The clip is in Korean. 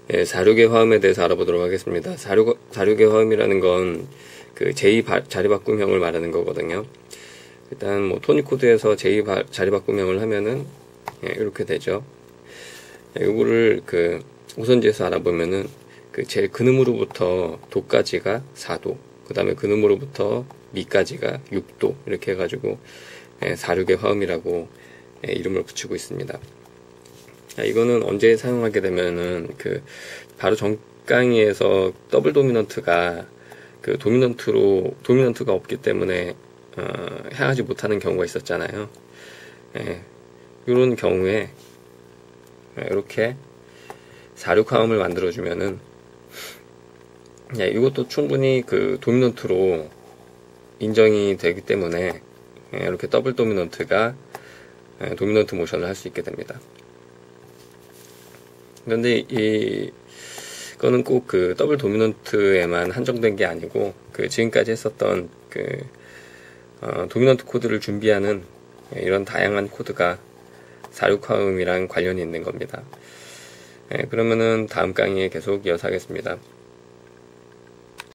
사륙의 화음에 대해서 알아보도록 하겠습니다. 사륙의 화음이라는 건 그 제2자리바꿈형을 말하는 거거든요. 일단 뭐 토닉코드에서 제2자리바꿈형을 하면은 이렇게 되죠. 요거를 그 우선지에서 알아보면은 그 제일 근음으로부터 도까지가 4도, 그 다음에 근음으로부터 미까지가 6도 이렇게 해가지고 사륙의 화음이라고 이름을 붙이고 있습니다. 이거는 언제 사용하게 되면은 그 바로 전 강의에서 더블 도미넌트가 그 도미넌트가 없기 때문에 향하지 못하는 경우가 있었잖아요. 이런 경우에 이렇게 사륙화음을 만들어주면은 이것도 충분히 그 도미넌트로 인정이 되기 때문에 이렇게 더블 도미넌트가 도미넌트 모션을 할 수 있게 됩니다. 그런데 이거는 꼭 그 더블 도미넌트에만 한정된 게 아니고 그 지금까지 했었던 그 도미넌트 코드를 준비하는 이런 다양한 코드가 사륙화음이랑 관련이 있는 겁니다. 그러면은 다음 강의에 계속 이어서 하겠습니다.